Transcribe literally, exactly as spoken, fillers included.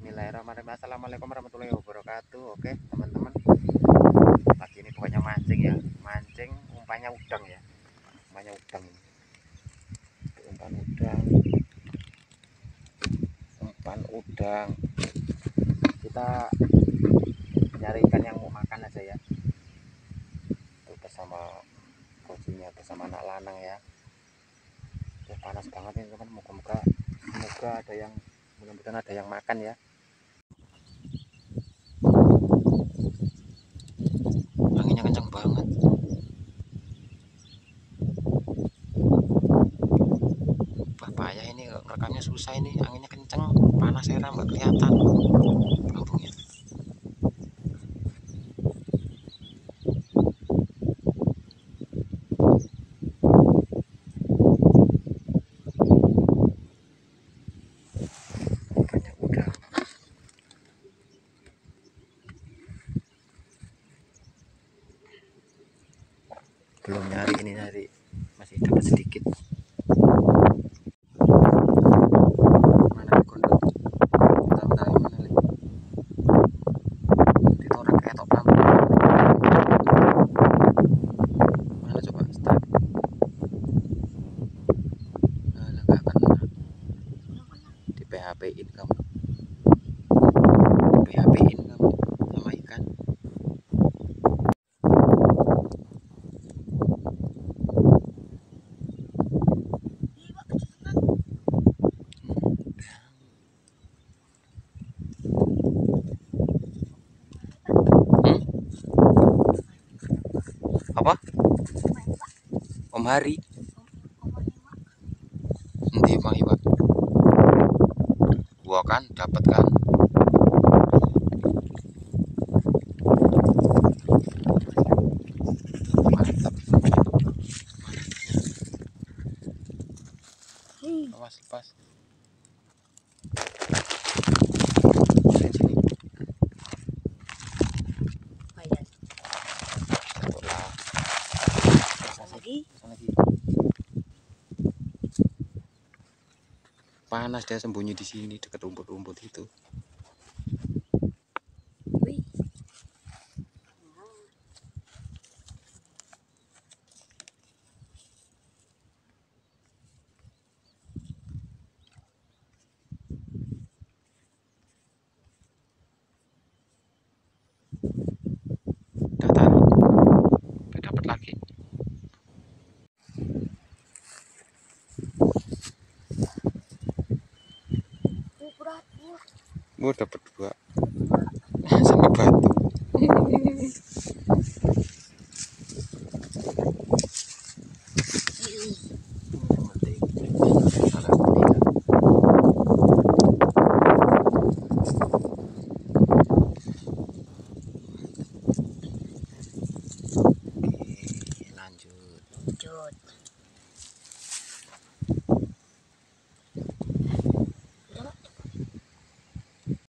Bismillahirrahmanirrahim. Assalamualaikum warahmatullahi wabarakatuh. Oke teman-teman, pagi ini pokoknya mancing ya, mancing umpannya udang ya, umpannya udang, umpan udang, umpan udang. Kita nyari ikan yang mau makan aja ya, tuh bersama kucingnya, bersama anak lanang ya. Ya, panas banget ini teman, moga-moga semoga ada yang mudah-mudahan ada yang makan ya. Anginnya kencang banget. Wah, payah ini rekamnya, susah ini, anginnya kencang, panas ya, nggak kelihatan kampungnya. Banyak udang. Belum nyari ini, nyari masih dapat sedikit. Mana gondok? Bentar-bentar, mana nih? Itu orang kayak top lampu. Mana coba start? Nah, nggak kena. Di P H P-in kamu. Di P H P-in kamu sama ikan. Apa? Om Hari. Nanti Bang Iwa. Gua kan dapat kan. Mantap. Awas lepas. Lagi. Panas, dia sembunyi di sini dekat rumput-rumput itu. Udah taruh, udah dapat lagi. Gue dapat dua sama batu. Oke, lanjut. Lanjut.